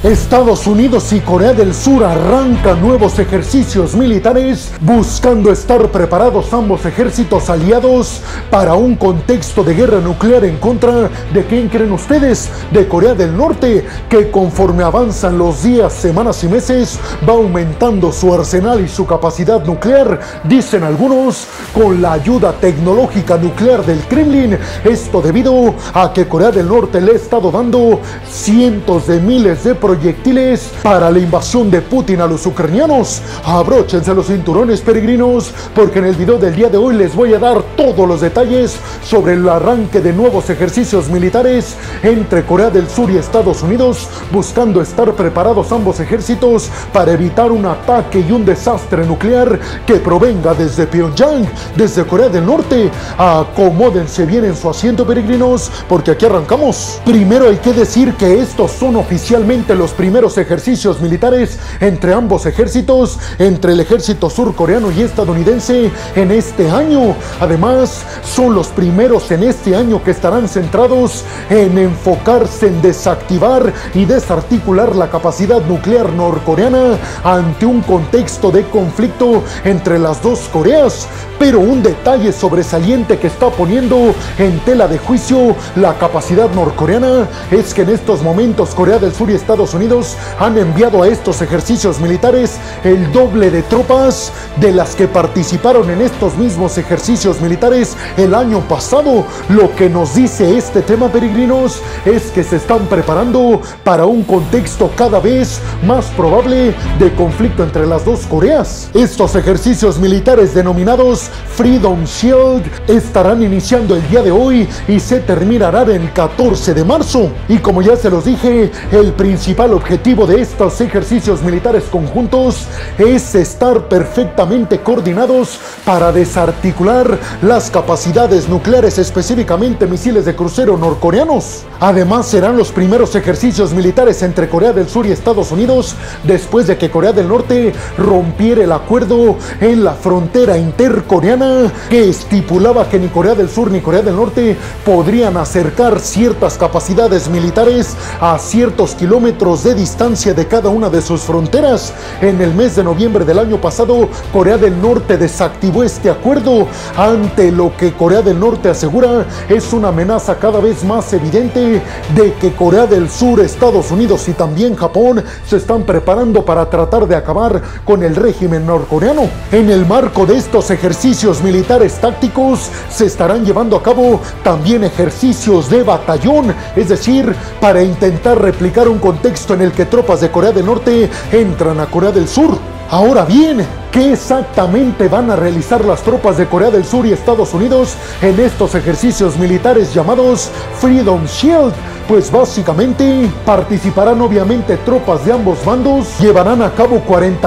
Estados Unidos y Corea del Sur arrancan nuevos ejercicios militares buscando estar preparados ambos ejércitos aliados para un contexto de guerra nuclear en contra de ¿quién creen ustedes? De Corea del Norte, que conforme avanzan los días, semanas y meses va aumentando su arsenal y su capacidad nuclear, dicen algunos, con la ayuda tecnológica nuclear del Kremlin. Esto debido a que Corea del Norte le ha estado dando cientos de miles de proyectiles para la invasión de Putin a los ucranianos. Abróchense los cinturones, peregrinos, porque en el video del día de hoy les voy a dar todos los detalles sobre el arranque de nuevos ejercicios militares entre Corea del Sur y Estados Unidos, buscando estar preparados ambos ejércitos para evitar un ataque y un desastre nuclear que provenga desde Pyongyang, desde Corea del Norte. Acomódense bien en su asiento, peregrinos, porque aquí arrancamos. Primero hay que decir que estos son oficialmente los primeros ejercicios militares entre ambos ejércitos, entre el ejército surcoreano y estadounidense en este año. Además, son los primeros en este año que estarán centrados en enfocarse en desactivar y desarticular la capacidad nuclear norcoreana ante un contexto de conflicto entre las dos Coreas. Pero un detalle sobresaliente que está poniendo en tela de juicio la capacidad norcoreana es que en estos momentos Corea del Sur y Estados Unidos han enviado a estos ejercicios militares el doble de tropas de las que participaron en estos mismos ejercicios militares el año pasado. Lo que nos dice este tema, peregrinos, es que se están preparando para un contexto cada vez más probable de conflicto entre las dos Coreas. Estos ejercicios militares denominados Freedom Shield estarán iniciando el día de hoy y se terminarán el 14 de marzo. Y como ya se los dije, el principal objetivo de estos ejercicios militares conjuntos es estar perfectamente coordinados para desarticular las capacidades nucleares, específicamente misiles de crucero norcoreanos. Además, serán los primeros ejercicios militares entre Corea del Sur y Estados Unidos después de que Corea del Norte rompiera el acuerdo en la frontera intercoreana que estipulaba que ni Corea del Sur ni Corea del Norte podrían acercar ciertas capacidades militares a ciertos kilómetros de distancia de cada una de sus fronteras. En el mes de noviembre del año pasado, Corea del Norte desactivó este acuerdo ante lo que Corea del Norte asegura es una amenaza cada vez más evidente de que Corea del Sur, Estados Unidos y también Japón se están preparando para tratar de acabar con el régimen norcoreano. En el marco de estos ejercicios militares tácticos se estarán llevando a cabo también ejercicios de batallón, es decir, para intentar replicar un contexto en el que tropas de Corea del Norte entran a Corea del Sur. Ahora bien, ¿qué exactamente van a realizar las tropas de Corea del Sur y Estados Unidos en estos ejercicios militares llamados Freedom Shield? Pues básicamente participarán obviamente tropas de ambos bandos, llevarán a cabo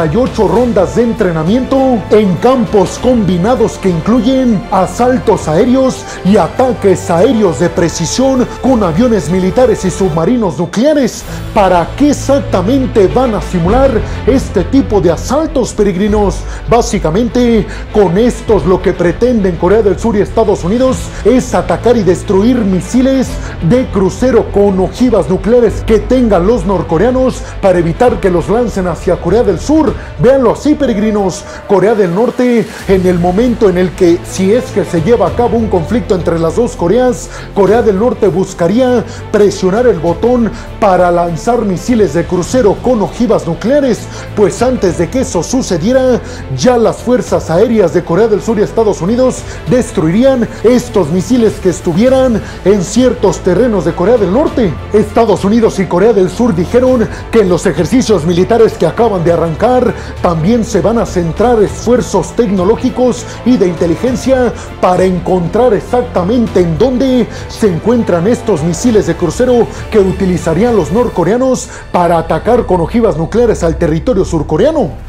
48 rondas de entrenamiento en campos combinados que incluyen asaltos aéreos y ataques aéreos de precisión con aviones militares y submarinos nucleares. ¿Para qué exactamente van a simular este tipo de asaltos, peregrinos? Básicamente, con estos lo que pretenden Corea del Sur y Estados Unidos es atacar y destruir misiles de crucero con ojivas nucleares que tengan los norcoreanos para evitar que los lancen hacia Corea del Sur. Véanlo así, peregrinos. Corea del Norte, en el momento en el que, si es que se lleva a cabo un conflicto entre las dos Coreas, Corea del Norte buscaría presionar el botón para lanzar misiles de crucero con ojivas nucleares, pues antes de que eso sucediera, ya las fuerzas aéreas de Corea del Sur y Estados Unidos destruirían estos misiles que estuvieran en ciertos terrenos de Corea del Norte. Estados Unidos y Corea del Sur dijeron que en los ejercicios militares que acaban de arrancar también se van a centrar esfuerzos tecnológicos y de inteligencia para encontrar exactamente en dónde se encuentran estos misiles de crucero que utilizarían los norcoreanos para atacar con ojivas nucleares al territorio surcoreano.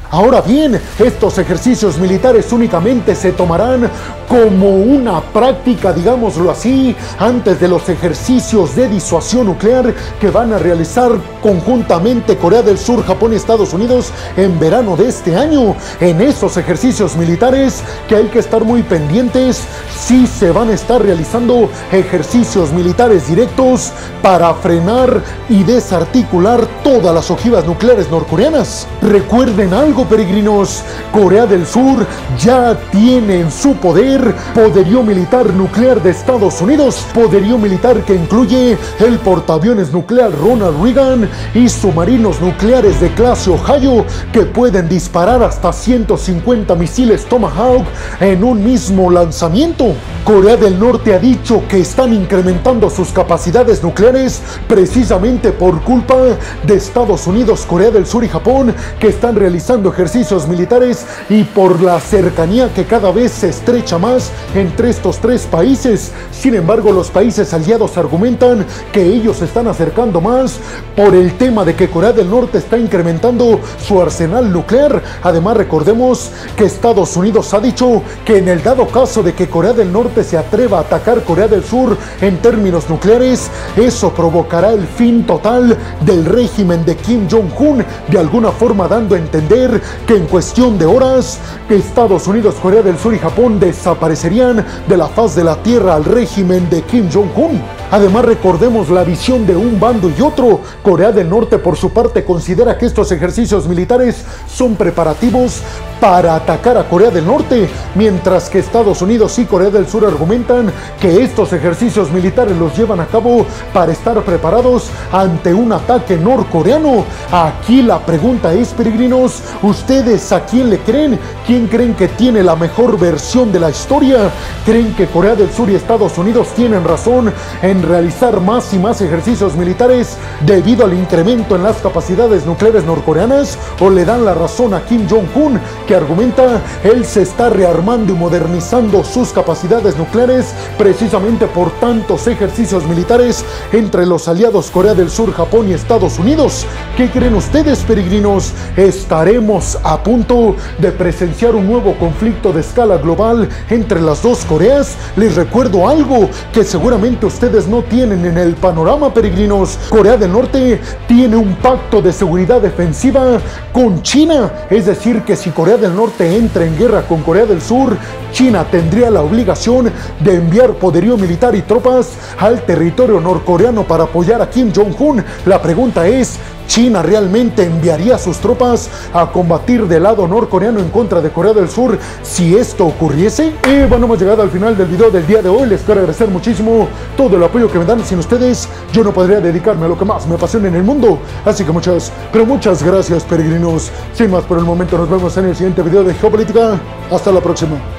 Ahora bien, estos ejercicios militares únicamente se tomarán como una práctica, digámoslo así, antes de los ejercicios de disuasión nuclear que van a realizar conjuntamente Corea del Sur, Japón y Estados Unidos en verano de este año. En esos ejercicios militares que hay que estar muy pendientes, sí se van a estar realizando ejercicios militares directos para frenar y desarticular todas las ojivas nucleares norcoreanas. Recuerden algo, peregrinos, Corea del Sur ya tiene en su poder poderío militar nuclear de Estados Unidos, poderío militar que incluye el portaaviones nuclear Ronald Reagan y submarinos nucleares de clase Ohio que pueden disparar hasta 150 misiles Tomahawk en un mismo lanzamiento. Corea del Norte ha dicho que están incrementando sus capacidades nucleares precisamente por culpa de Estados Unidos, Corea del Sur y Japón, que están realizando ejercicios militares, y por la cercanía que cada vez se estrecha más entre estos tres países. Sin embargo, los países aliados argumentan que ellos se están acercando más por el tema de que Corea del Norte está incrementando su arsenal nuclear. Además, recordemos que Estados Unidos ha dicho que en el dado caso de que Corea del Norte se atreva a atacar Corea del Sur en términos nucleares, eso provocará el fin total del régimen de Kim Jong-un, de alguna forma dando a entender que en cuestión de horas Estados Unidos, Corea del Sur y Japón desaparecerían de la faz de la tierra al régimen de Kim Jong-un. Además, recordemos la visión de un bando y otro. Corea del Norte, por su parte, considera que estos ejercicios militares son preparativos para atacar a Corea del Norte, mientras que Estados Unidos y Corea del Sur argumentan que estos ejercicios militares los llevan a cabo para estar preparados ante un ataque norcoreano. Aquí la pregunta es, peregrinos, ¿ustedes a quién le creen? ¿Quién creen que tiene la mejor versión de la historia? ¿Creen que Corea del Sur y Estados Unidos tienen razón en realizar más y más ejercicios militares debido al incremento en las capacidades nucleares norcoreanas? ¿O le dan la razón a Kim Jong-un, que argumenta él se está rearmando y modernizando sus capacidades nucleares precisamente por tantos ejercicios militares entre los aliados Corea del Sur, Japón y Estados Unidos? ¿Qué creen ustedes, peregrinos? ¿Estaremos a punto de presenciar un nuevo conflicto de escala global entre las dos Coreas? Les recuerdo algo que seguramente ustedes no tienen en el panorama, peregrinos. Corea del Norte tiene un pacto de seguridad defensiva con China, es decir, que si Corea del Norte entra en guerra con Corea del Sur, China tendría la obligación de enviar poderío militar y tropas al territorio norcoreano para apoyar a Kim Jong-un. La pregunta es, ¿China realmente enviaría sus tropas a combatir del lado norcoreano en contra de Corea del Sur si esto ocurriese? Y bueno, hemos llegado al final del video del día de hoy. Les quiero agradecer muchísimo todo el apoyo que me dan. Sin ustedes yo no podría dedicarme a lo que más me apasiona en el mundo. Así que muchas, pero muchas gracias, peregrinos. Sin más por el momento, nos vemos en el siguiente video de Geopolítica. Hasta la próxima.